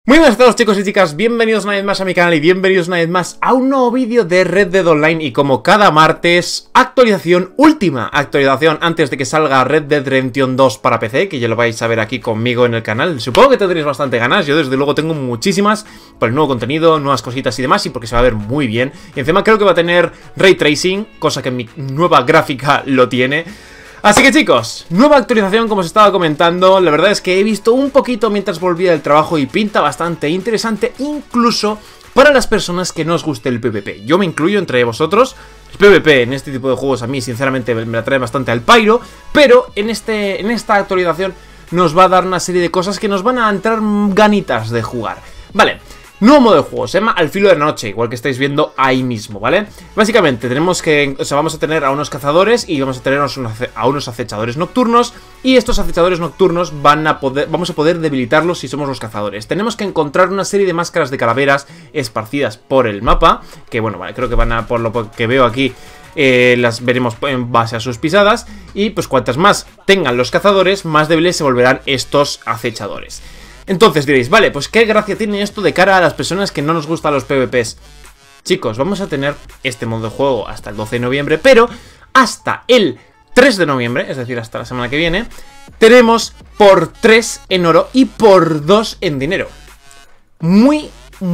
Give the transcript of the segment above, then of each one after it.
Muy buenas a todos, chicos y chicas, bienvenidos una vez más a mi canal y bienvenidos una vez más a un nuevo vídeo de Red Dead Online. Y como cada martes, última actualización antes de que salga Red Dead Redemption 2 para PC, que ya lo vais a ver aquí conmigo en el canal. Supongo que tendréis bastante ganas, yo desde luego tengo muchísimas por el nuevo contenido, nuevas cositas y demás, y porque se va a ver muy bien. Y encima creo que va a tener Ray Tracing, cosa que mi nueva gráfica lo tiene. Así que chicos, nueva actualización como os estaba comentando. La verdad es que he visto un poquito mientras volvía del trabajo y pinta bastante interesante, incluso para las personas que no os guste el PvP. Yo me incluyo entre vosotros. El PvP en este tipo de juegos a mí sinceramente me la trae bastante al pairo, pero en esta actualización nos va a dar una serie de cosas que nos van a entrar ganitas de jugar. Vale. Nuevo modo de juego, se llama Al Filo de la Noche, igual que estáis viendo ahí mismo, ¿vale? Básicamente tenemos que, vamos a tener a unos cazadores y vamos a tener a unos acechadores nocturnos. Y estos acechadores nocturnos vamos a poder debilitarlos si somos los cazadores. Tenemos que encontrar una serie de máscaras de calaveras esparcidas por el mapa, que bueno, vale, creo que van a, por lo que veo aquí, las veremos en base a sus pisadas. Y pues cuantas más tengan los cazadores, más débiles se volverán estos acechadores. Entonces diréis, vale, pues qué gracia tiene esto de cara a las personas que no nos gustan los PvPs. Chicos, vamos a tener este modo de juego hasta el 12 de noviembre, pero hasta el 3 de noviembre, es decir, hasta la semana que viene, tenemos por 3 en oro y por 2 en dinero. Muy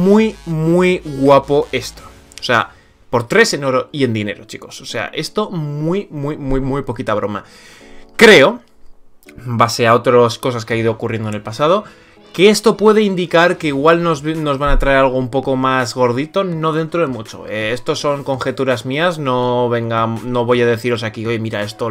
guapo esto. O sea, por 3 en oro y en dinero, chicos. O sea, esto muy poquita broma. Creo, en base a otras cosas que ha ido ocurriendo en el pasado, que esto puede indicar que igual nos van a traer algo un poco más gordito, no dentro de mucho. Estos son conjeturas mías, no voy a deciros aquí, oye, mira, esto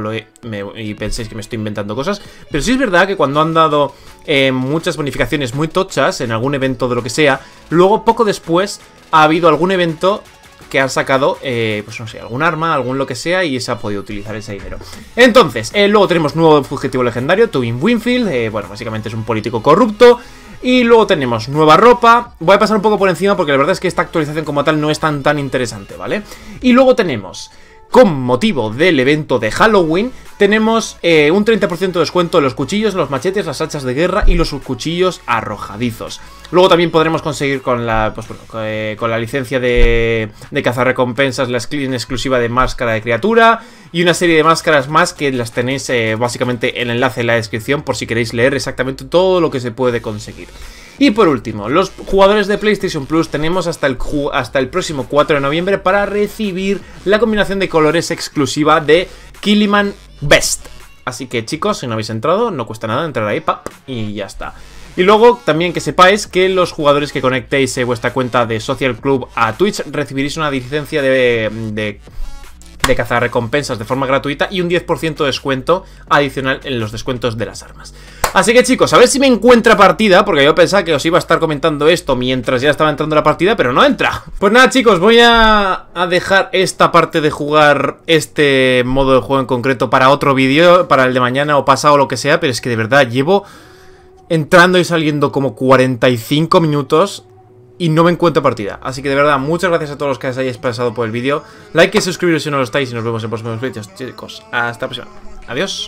y penséis que me estoy inventando cosas. Pero sí es verdad que cuando han dado muchas bonificaciones muy tochas en algún evento de lo que sea, luego poco después ha habido algún evento que han sacado, pues no sé, algún arma, algún lo que sea, y se ha podido utilizar ese dinero. Entonces, luego tenemos nuevo fugitivo legendario, Tobin Winfield, bueno, básicamente es un político corrupto. Y luego tenemos nueva ropa. Voy a pasar un poco por encima porque la verdad es que esta actualización como tal no es tan interesante, ¿vale? Y luego tenemos, con motivo del evento de Halloween, tenemos un 30% de descuento en los cuchillos, los machetes, las hachas de guerra y los cuchillos arrojadizos. Luego también podremos conseguir con la, con la licencia de cazarrecompensas la skin exclusiva de máscara de criatura y una serie de máscaras más que las tenéis básicamente en el enlace en la descripción por si queréis leer exactamente todo lo que se puede conseguir. Y por último, los jugadores de PlayStation Plus tenemos hasta el próximo 4 de noviembre para recibir la combinación de colores exclusiva de Killiman Best. Así que chicos, si no habéis entrado, no cuesta nada entrar ahí, ¡pap! Y ya está. Y luego también que sepáis que los jugadores que conectéis vuestra cuenta de Social Club a Twitch recibiréis una licencia de cazar recompensas de forma gratuita y un 10% de descuento adicional en los descuentos de las armas. Así que chicos, a ver si me encuentra partida, porque yo pensaba que os iba a estar comentando esto mientras ya estaba entrando la partida, pero no entra. Pues nada chicos, voy a dejar esta parte de jugar este modo de juego en concreto para otro vídeo, para el de mañana o pasado o lo que sea, pero es que de verdad llevo entrando y saliendo como 45 minutos y no me encuentro partida. Así que de verdad, muchas gracias a todos los que os hayáis pasado por el vídeo. Like y suscribiros si no lo estáis y nos vemos en próximos vídeos, chicos. Hasta la próxima. Adiós.